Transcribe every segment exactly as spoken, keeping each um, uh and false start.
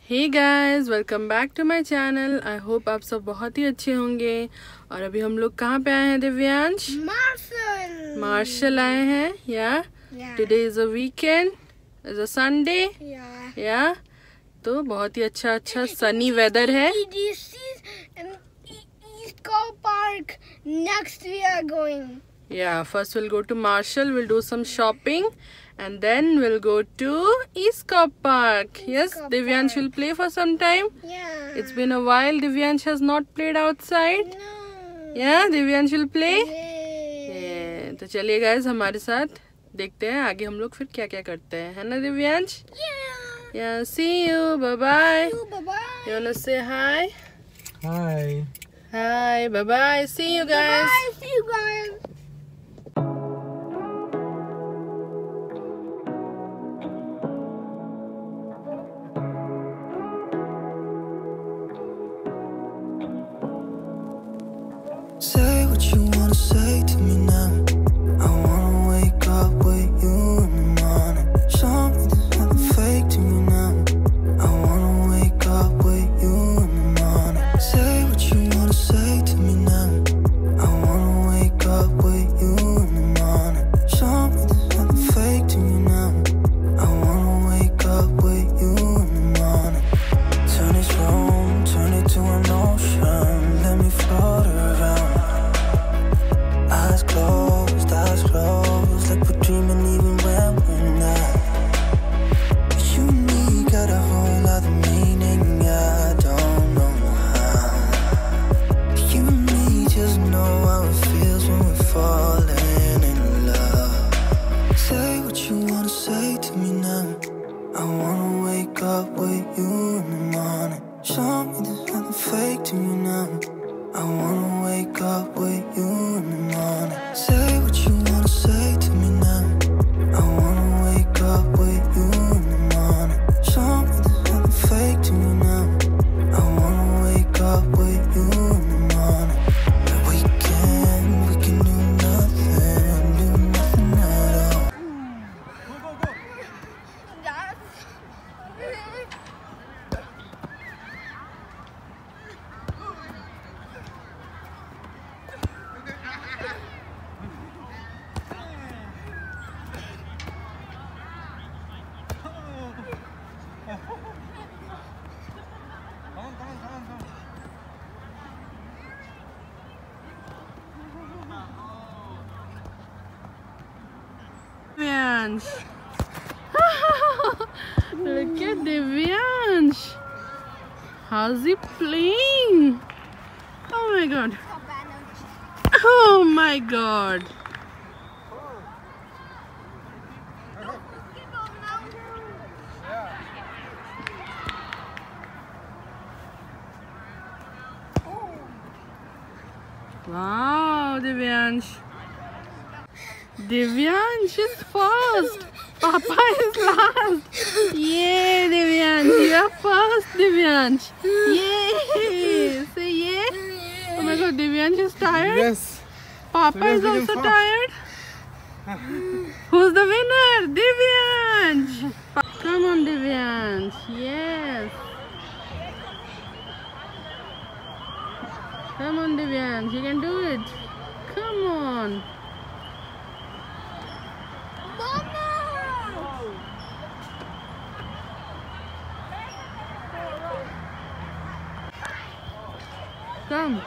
Hey guys, welcome back to my channel. I hope आप सब बहुत ही अच्छे होंगे। और अभी हम लोग कहाँ पे आए हैं दिव्यांश? मार्शल मार्शल आए हैं या today is a weekend, is a Sunday या तो बहुत ही अच्छा अच्छा सनी वेदर है। Park next we are going Yeah, first we'll go to Marshall, we'll do some shopping and then we'll go to Eastcop Park. East yes, Cop Divyansh Park. will play for some time. Yeah. It's been a while Divyansh has not played outside. No. Yeah, Divyansh will play. Yeah. Yeah. तो चलिए guys हमारे साथ देखते हैं आगे हम लोग फिर क्या क्या करते हैं, है ना Divyansh? Yeah. Yeah, see you. Bye bye. See you. Bye bye. You wanna say hi? Hi. Hi. Bye bye. See you guys. Bye. See you guys. Say what you wanna say to me now. I wanna wake up with you in the morning. Show me there's nothing fake to me now. I wanna wake up with you in the morning. Say what you wanna say to me now. I wanna wake up with you in the morning. Show me there's nothing fake to me now. I wanna wake up with you in the morning. Turn this room, turn it to an ocean. Let me float around. Eyes closed, eyes closed, like we're dreaming even when we're not. You and me got a whole other meaning, I don't know how. You and me just know how it feels when we're falling in love. Say what you wanna say to me now. I wanna wake up with you in the morning. Show me there's nothing fake to me now. I wanna wake up with you in the morning. Say what you wanna say to me now. I wanna wake up with you in the morning. Show me there's nothing fake to me now. I wanna wake up with you in the morning. We can, we can do nothing, do nothing at all. Divyansh. Look at Divyansh. How's he playing? Oh my god. Oh my god. Wow, Divyansh. Divyansh is first. Papa is last. Yay, Divyansh. You are first, Divyansh. Yay. Say yay. Oh my god, Divyansh is tired. Yes. Papa So is you're also feeling tired. Who's the winner? Divyansh. Come on, Divyansh. Yes. Come on, Divyansh. You can do it. Come on. Come.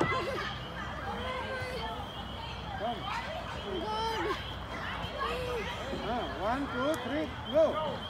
One, two, three, go.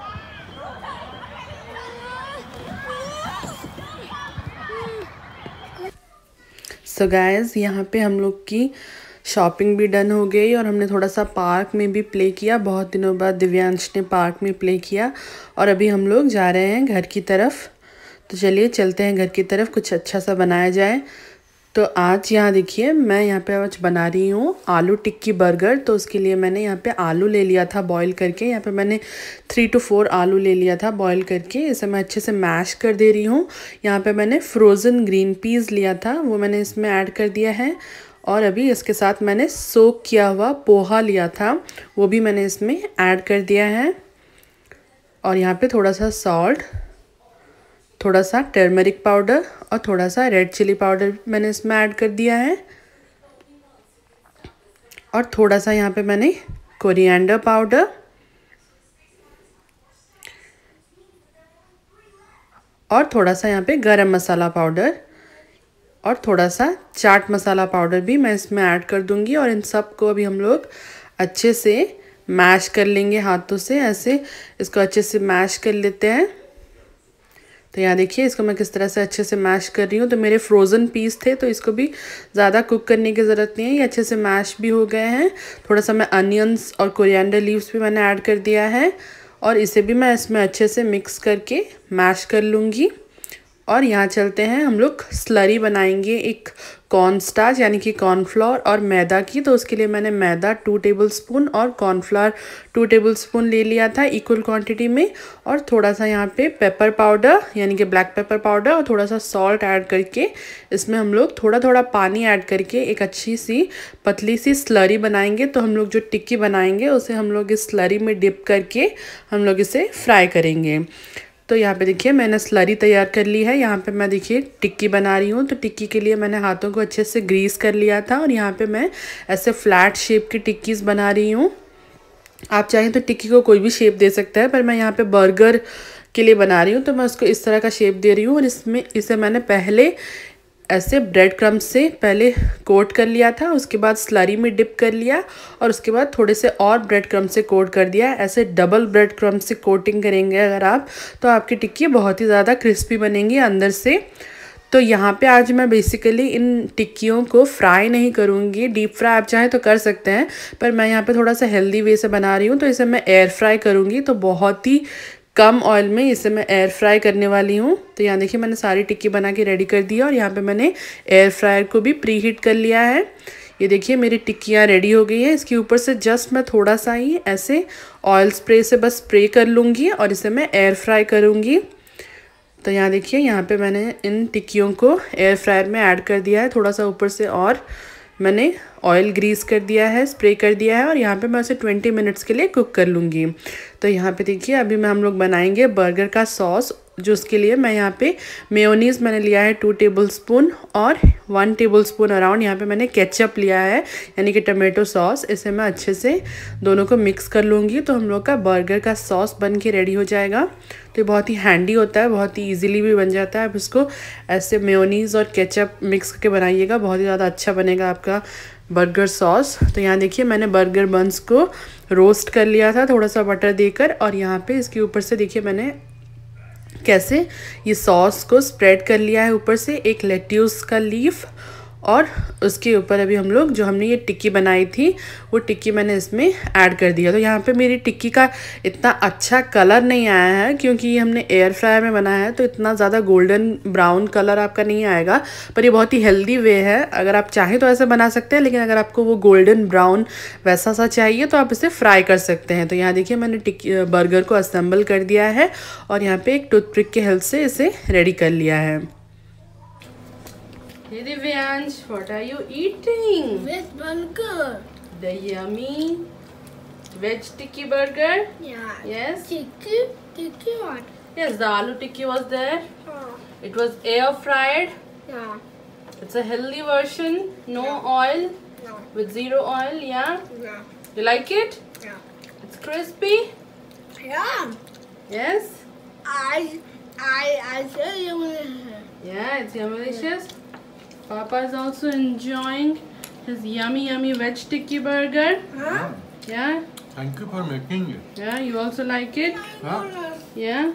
So guys, यहाँ पे हम लोग की shopping भी done हो गई और हमने थोड़ा सा पार्क में भी प्ले किया। बहुत दिनों बाद दिव्यांश ने पार्क में प्ले किया और अभी हम लोग जा रहे हैं घर की तरफ। तो चलिए चलते हैं घर की तरफ, कुछ अच्छा सा बनाया जाए। तो आज यहाँ देखिए, मैं यहाँ पे आज बना रही हूँ आलू टिक्की बर्गर। तो उसके लिए मैंने यहाँ पे आलू ले लिया था बॉईल करके। यहाँ पे मैंने थ्री टू फोर आलू ले लिया था बॉईल करके। इसे मैं अच्छे से मैश कर दे रही हूँ। यहाँ पे मैंने फ्रोज़न ग्रीन पीस लिया था, वो मैंने इसमें ऐड कर दिया है। और अभी इसके साथ मैंने सोक किया हुआ पोहा लिया था, वो भी मैंने इसमें ऐड कर दिया है। और यहाँ पे थोड़ा सा सॉल्ट, थोड़ा सा टर्मरिक पाउडर और थोड़ा सा रेड चिली पाउडर मैंने इसमें ऐड कर दिया है, और थोड़ा सा यहाँ पे मैंने कोरिएंडर पाउडर और थोड़ा सा यहाँ पे गरम मसाला पाउडर और थोड़ा सा चाट मसाला पाउडर भी मैं इसमें ऐड कर दूंगी। और इन सब को अभी हम लोग अच्छे से मैश कर लेंगे हाथों से, ऐसे इसको अच्छे से मैश कर लेते हैं। तो यहाँ देखिए इसको मैं किस तरह से अच्छे से मैश कर रही हूँ। तो मेरे फ्रोज़न पीस थे तो इसको भी ज़्यादा कुक करने की ज़रूरत नहीं है, ये अच्छे से मैश भी हो गए हैं। थोड़ा सा मैं अनियंस और कोरिएंडर लीव्स भी मैंने ऐड कर दिया है और इसे भी मैं इसमें अच्छे से मिक्स करके मैश कर लूँगी। और यहाँ चलते हैं, हम लोग स्लरी बनाएंगे एक कॉर्नस्टार्च यानी कि कॉर्नफ्लोर और मैदा की। तो उसके लिए मैंने मैदा टू टेबलस्पून और कॉर्नफ्लोर टू टेबलस्पून ले लिया था इक्वल क्वांटिटी में, और थोड़ा सा यहाँ पे पेपर पाउडर यानी कि ब्लैक पेपर पाउडर और थोड़ा सा सॉल्ट ऐड करके इसमें हम लोग थोड़ा थोड़ा पानी ऐड करके एक अच्छी सी पतली सी स्लरी बनाएंगे। तो हम लोग जो टिक्की बनाएंगे उसे हम लोग इस स्लरी में डिप करके हम लोग इसे फ्राई करेंगे। तो यहाँ पे देखिए मैंने स्लरी तैयार कर ली है। यहाँ पे मैं देखिए टिक्की बना रही हूँ। तो टिक्की के लिए मैंने हाथों को अच्छे से ग्रीस कर लिया था और यहाँ पे मैं ऐसे फ्लैट शेप की टिक्कीज़ बना रही हूँ। आप चाहें तो टिक्की को कोई भी शेप दे सकता है, पर मैं यहाँ पे बर्गर के लिए बना रही हूँ तो मैं उसको इस तरह का शेप दे रही हूँ। और इसमें इसे मैंने पहले ऐसे ब्रेड क्रम्ब से पहले कोट कर लिया था, उसके बाद स्लरी में डिप कर लिया और उसके बाद थोड़े से और ब्रेड क्रम्ब से कोट कर दिया। ऐसे डबल ब्रेड क्रम्ब से कोटिंग करेंगे अगर आप, तो आपकी टिक्की बहुत ही ज़्यादा क्रिस्पी बनेंगी अंदर से। तो यहाँ पे आज मैं बेसिकली इन टिक्कियों को फ्राई नहीं करूँगी, डीप फ्राई आप चाहे तो कर सकते हैं, पर मैं यहाँ पे थोड़ा सा हेल्दी वे से बना रही हूँ तो इसे मैं एयर फ्राई करूँगी। तो बहुत ही कम ऑयल में इसे मैं एयर फ्राई करने वाली हूँ। तो यहाँ देखिए मैंने सारी टिक्की बना के रेडी कर दी है और यहाँ पे मैंने एयर फ्रायर को भी प्री हीट कर लिया है। ये देखिए मेरी टिक्कियाँ रेडी हो गई है। इसके ऊपर से जस्ट मैं थोड़ा सा ही ऐसे ऑयल स्प्रे से बस स्प्रे कर लूँगी और इसे मैं एयर फ्राई करूँगी। तो यहाँ देखिए यहाँ पे मैंने इन टिक्कियों को एयर फ्रायर में ऐड कर दिया है। थोड़ा सा ऊपर से और मैंने ऑयल ग्रीस कर दिया है, स्प्रे कर दिया है और यहाँ पे मैं उसे ट्वेंटी मिनट्स के लिए कुक कर लूँगी। तो यहाँ पे देखिए अभी मैं हम लोग बनाएंगे बर्गर का सॉस, जो उसके लिए मैं यहाँ पे मेयोनीज़ मैंने लिया है टू टेबलस्पून और वन टेबलस्पून अराउंड यहाँ पे मैंने केचप लिया है यानी कि टमाटो सॉस। इसे मैं अच्छे से दोनों को मिक्स कर लूँगी तो हम लोग का बर्गर का सॉस बन के रेडी हो जाएगा। तो ये बहुत ही हैंडी होता है, बहुत ही ईजिली भी बन जाता है। आप इसको ऐसे मेयोनीज़ और केचप मिक्स करके बनाइएगा, बहुत ही ज़्यादा अच्छा बनेगा आपका बर्गर सॉस। तो यहाँ देखिए मैंने बर्गर बंस को रोस्ट कर लिया था थोड़ा सा बटर देकर, और यहाँ पे इसके ऊपर से देखिए मैंने कैसे ये सॉस को स्प्रेड कर लिया है ऊपर से एक लेट्यूस का लीफ, और उसके ऊपर अभी हम लोग जो हमने ये टिक्की बनाई थी वो टिक्की मैंने इसमें ऐड कर दिया। तो यहाँ पे मेरी टिक्की का इतना अच्छा कलर नहीं आया है क्योंकि ये हमने एयर फ्रायर में बनाया है, तो इतना ज़्यादा गोल्डन ब्राउन कलर आपका नहीं आएगा। पर ये बहुत ही हेल्दी वे है, अगर आप चाहें तो ऐसे बना सकते हैं, लेकिन अगर आपको वो गोल्डन ब्राउन वैसा सा चाहिए तो आप इसे फ्राई कर सकते हैं। तो यहाँ देखिए मैंने टिक्की बर्गर को असेंबल कर दिया है और यहाँ पर एक टूथपिक के हेल्प से इसे रेडी कर लिया है। Hey Divyansh, what are you eating? Veg burger. The yummy veg tikki burger? Yeah. Yes? Tikki? Tikki what? Yes, the aloo tikki was there. Oh. It was air fried. Yeah. It's a healthy version, no Yeah. oil, No. with zero oil, yeah? Yeah. You like it? Yeah. It's crispy? Yeah. Yes? I I I say you will. Yeah, it's yummy-licious. Papa is also enjoying his yummy yummy veg tikki burger. Huh? Yeah? Thank you for making it. Yeah, you also like it? Yeah. Yeah?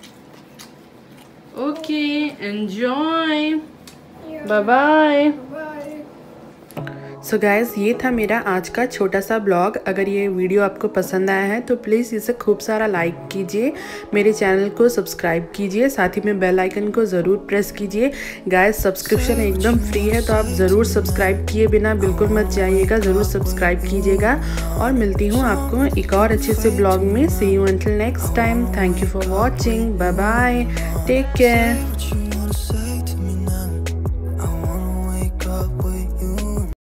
Okay, enjoy. Yeah. Bye-bye. Bye. So guys ये था मेरा आज का छोटा सा blog. अगर ये video आपको पसंद आया है तो प्लीज़ इसे खूब सारा लाइक कीजिए, मेरे चैनल को सब्सक्राइब कीजिए, साथ ही में बेल आइकन को ज़रूर प्रेस कीजिए। गाइज़ सब्सक्रिप्शन एकदम फ्री है, तो आप ज़रूर सब्सक्राइब किए बिना बिल्कुल मत जाइएगा, ज़रूर सब्सक्राइब कीजिएगा। और मिलती हूँ आपको एक और अच्छे से ब्लॉग में। See you until next time. Thank you for watching. Bye bye, take care.